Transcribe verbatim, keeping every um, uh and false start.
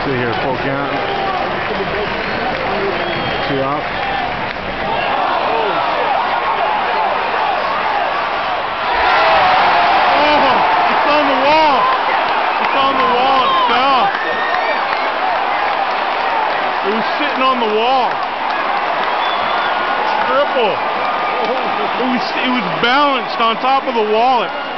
See here, full count. Two out. Oh, it's on the wall. It's on the wall. It fell. It was sitting on the wall. Triple. It was, it was balanced on top of the wall. It